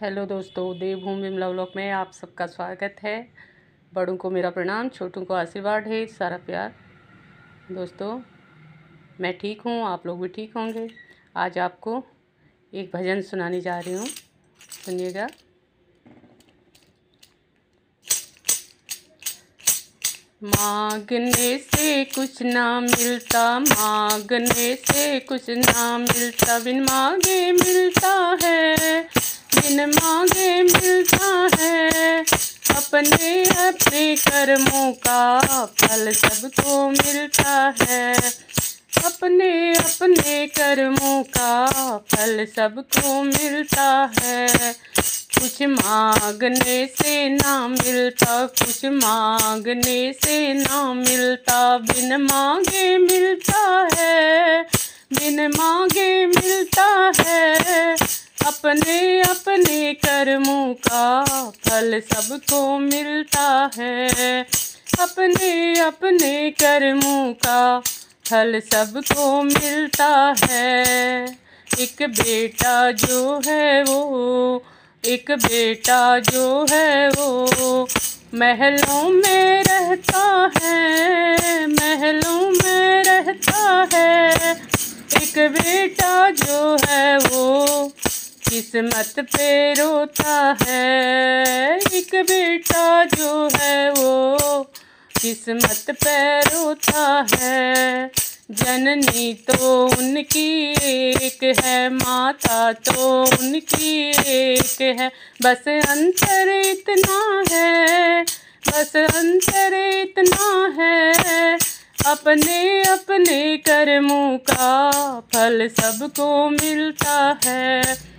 Hello दोस्तों, देवभूमि Vimla vlog में आप सबका स्वागत है। बड़ों को मेरा प्रणाम, छोटों को आशीर्वाद है, सारा प्यार। दोस्तों, मैं ठीक हूँ, आप लोग भी ठीक होंगे। आज आपको एक भजन सुनाने जा रही हूँ, सुनिएगा। मांगने से कुछ ना मिलता, मांगने से कुछ ना मिलता, बिन मांगे मिलता है, बिन मांगे मिलता है। अपने अपने कर्मों का फल सबको मिलता है, अपने अपने कर्मों का फल सबको मिलता है। कुछ मांगने से ना मिलता, कुछ मांगने से ना मिलता, बिन मांगे मिलता है, बिन मांगे मिलता है। अपने अपने कर्मों का फल सबको मिलता है, अपने अपने कर्मों का फल सबको मिलता है। एक बेटा जो है वो, एक बेटा जो है वो महलों में रहता है, महलों में रहता है। एक बेटा जो है वो किस्मत पे रोता है, एक बेटा जो है वो किस्मत पे रोता है। जननी तो उनकी एक है, माता तो उनकी एक है, बस अंतर इतना है, बस अंतर इतना है। अपने अपने कर्मों का फल सबको मिलता है,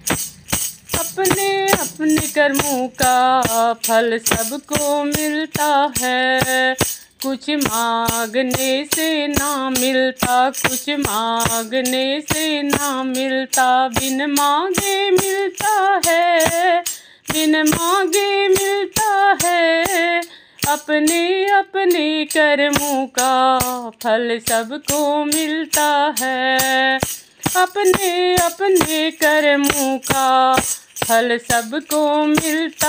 अपने अपने कर्मों का फल सबको मिलता है। कुछ मांगने से ना मिलता, कुछ मांगने से ना मिलता, बिन मांगे मिलता है, बिन मांगे मिलता है। अपने अपने कर्मों का फल सबको मिलता है, अपने अपने कर्मों का फल सबको मिलता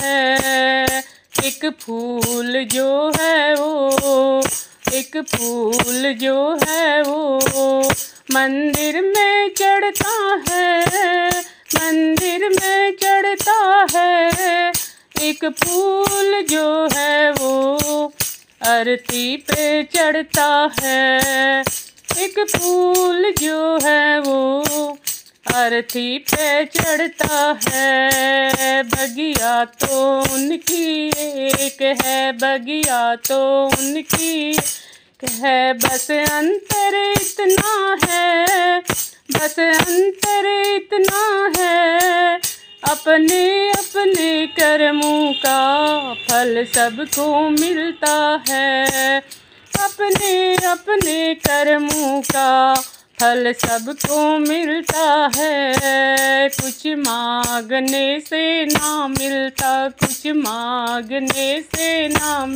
है। एक फूल जो है वो, एक फूल जो है वो मंदिर में चढ़ता है, मंदिर में चढ़ता है। एक फूल जो है वो आरती पे चढ़ता है, एक फूल जो है वो आरती पे चढ़ता है। बगिया तो उनकी एक है, बगिया तो उनकी एक है, बस अंतर इतना है, बस अंतर इतना है। अपने अपने कर्मों का फल सबको मिलता है, अपने अपने कर्मों का फल सबको मिलता है। कुछ मांगने से ना मिलता, कुछ मांगने से ना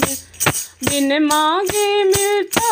बिन मांगे मिलता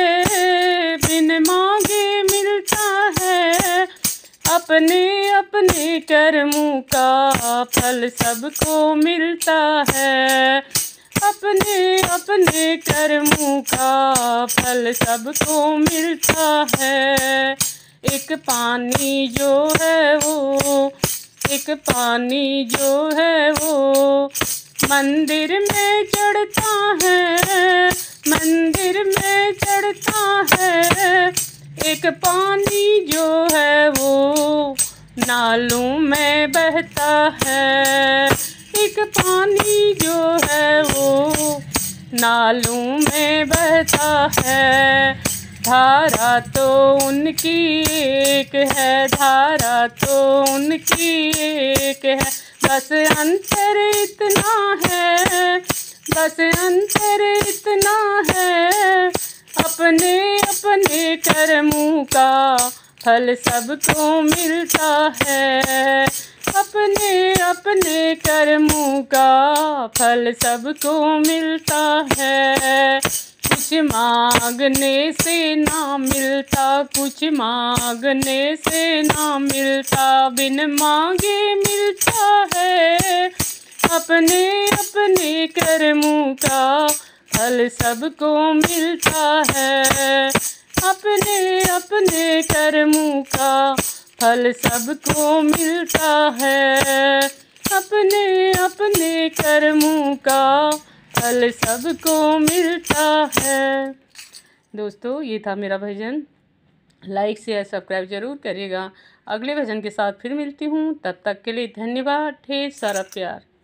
है, बिन मांगे मिलता है। अपने अपने कर्मों का फल सबको मिलता है, अपने अपने कर्मों का फल सबको मिलता है। एक पानी जो है वो, एक पानी जो है वो मंदिर में चढ़ता है, मंदिर में चढ़ता है। एक पानी जो है वो नालों में बहता है, एक पानी जो है वो नालों में बहता है। धारा तो उनकी एक है, धारा तो उनकी एक है, बस अंतर इतना है, बस अंतर इतना है। अपने अपने कर्मों का फल सबको मिलता है, अपने अपने कर्मों का फल सबको मिलता है। कुछ मांगने से ना मिलता, कुछ मांगने से ना मिलता, बिन मांगे मिलता है, अपने अपने कर्मों का फल सबको मिलता है। अपने अपने कर्मों का फल सबको मिलता है। अपने अपने कर्मों का फल सबको मिलता है। दोस्तों, ये था मेरा भजन। लाइक शेयर सब्सक्राइब ज़रूर करिएगा। अगले भजन के साथ फिर मिलती हूँ। तब तक के लिए धन्यवाद। ढेर सारा प्यार।